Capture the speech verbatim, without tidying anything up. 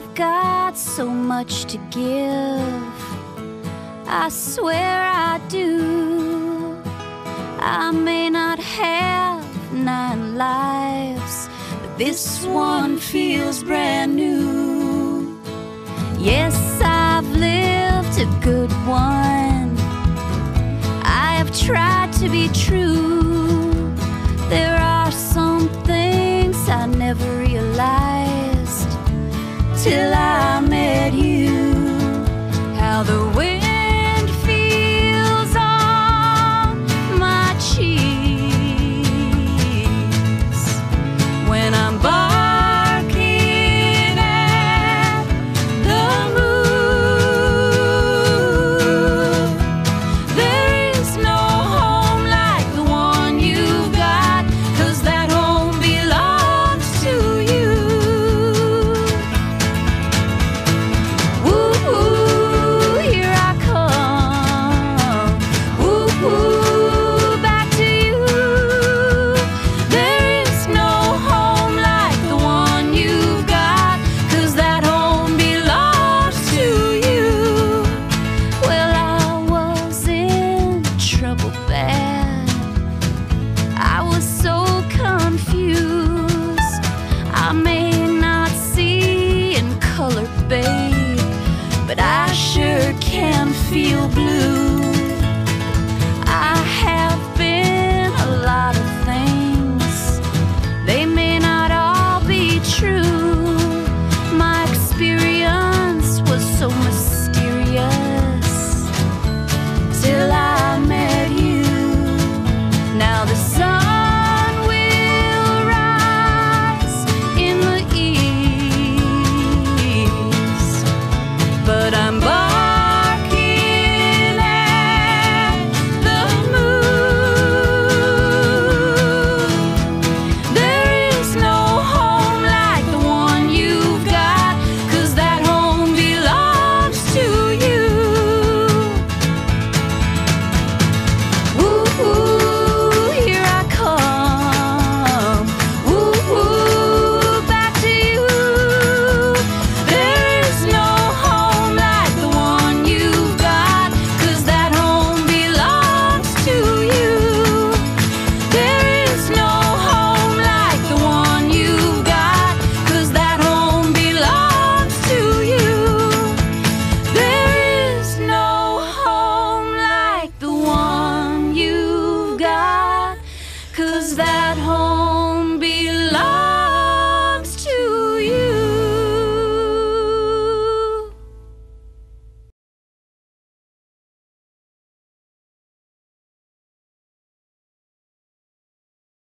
I've got so much to give, I swear I do. I may not have nine lives, but this one feels brand new. Yes, I've lived a good one. I have tried to be true. There are some things I never realized till I met you. How the wind feels on my cheeks when I'm barking at the moon. There is no home like the one you've got, 'cause that home belongs to you. Woo, here I come. Woo, back to you. There is no home like the one you've got, 'cause that home belongs to you. Well, I was in trouble bad. I was so confused. I may not see in color, babe, but I sure can feel blue.